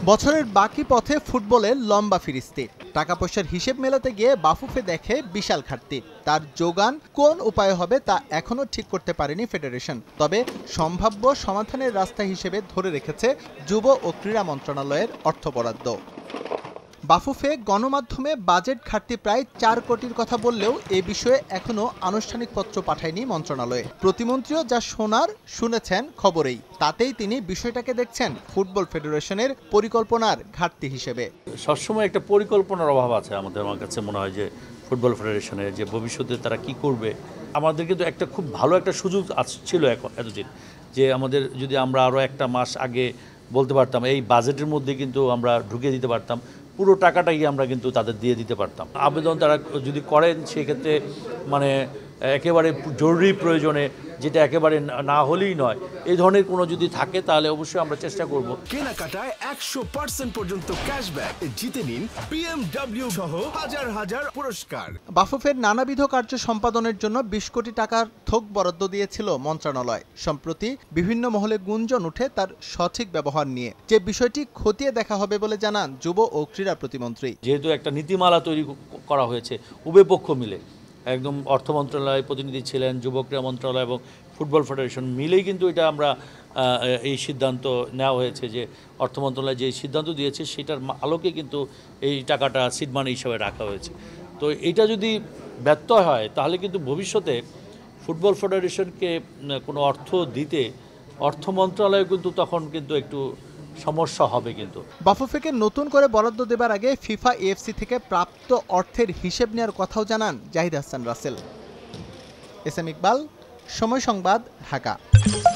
বছরের বাকি পথে ফুটবলের লম্বা ফিরিস্তি। টাকা পয়সার হিসেব মেলাতে গিয়ে বাফুফে দেখে বিশাল ঘাটতি। তার যোগান কোন উপায়ে হবে তা এখনো ঠিক করতে পারেনি ফেডারেশন। তবে সম্ভাব্য সমাধানের রাস্তা হিসেবে ধরে রেখেছে যুব ও ক্রীড়া মন্ত্রণালয়ের অর্থ বরাদ্দ। বাফুফে গণমাধ্যমে বাজেট ঘাটতি প্রায় 4 কোটির কথা বললেও এ বিষয়ে এখনো আনুষ্ঠানিক পত্র পাঠায়নি মন্ত্রণালয়ে। প্রতিমন্ত্রীও যা শোনার শুনেছেন খবরেই, তাতেই তিনি বিষয়টাকে দেখছেন ফুটবল ফেডারেশনের পরিকল্পনার ঘাটতি হিসেবে। সবসময় একটা পরিকল্পনার অভাব আছে আমার কাছে মনে হয় যে ফুটবল ফেডারেশনের যে ভবিষ্যতে তারা কি করবে। আমাদের কিন্তু একটা খুব ভালো একটা সুযোগ ছিল এতদিন, যে আমাদের যদি আমরা আরও একটা মাস আগে বলতে পারতাম, এই বাজেটের মধ্যে কিন্তু আমরা ঢুকিয়ে দিতে পারতাম, পুরো টাকাটাই আমরা কিন্তু তাদের দিয়ে দিতে পারতাম। আবেদন তারা যদি করেন সেক্ষেত্রে মানে একেবারে জরুরি প্রয়োজনে, যেটা একেবারে না হলেই নয়, এই ধরনের কোনো যদি থাকে তাহলে অবশ্যই আমরা চেষ্টা করব। কেনাকাটায় 100% পর্যন্ত ক্যাশব্যাক জিতে নিন BMW সহ হাজার হাজার পুরস্কার। বাফুফের নানাবিধ কার্য সম্পাদনের জন্য 20 কোটি টাকার থোক বরাদ্দ দিয়েছিল মন্ত্রণালয়। সম্প্রতি বিভিন্ন মহলে গুঞ্জন উঠে তার সঠিক ব্যবহার নিয়ে, যে বিষয়টি খতিয়ে দেখা হবে বলে জানান যুব ও ক্রীড়া প্রতিমন্ত্রী। যেহেতু একটা নীতিমালা তৈরি করা হয়েছে, উভয় পক্ষ মিলে, একদম অর্থ মন্ত্রণালয়ের প্রতিনিধি ছিলেন, যুব ক্রীড়া মন্ত্রণালয় এবং ফুটবল ফেডারেশন মিলেই কিন্তু এটা আমরা এই সিদ্ধান্ত নেওয়া হয়েছে যে অর্থ মন্ত্রণালয় যে সিদ্ধান্ত দিয়েছে সেটার আলোকে কিন্তু এই টাকাটা সিড মানি হিসাবে রাখা হয়েছে। তো এটা যদি ব্যর্থ হয় তাহলে কিন্তু ভবিষ্যতে ফুটবল ফেডারেশনকে কোনো অর্থ দিতে অর্থ মন্ত্রণালয় কিন্তু তখন কিন্তু একটু সমস্যা হবে। কিন্তু বাফুফেকে নতুন করে বরাদ্দ দেবার আগে ফিফা এএফসি থেকে প্রাপ্ত অর্থের হিসেব নেওয়ার কথাও জানান জাহিদ আহসান রাসেল। S M Iqbal, Somoy Sangbad, Dhaka.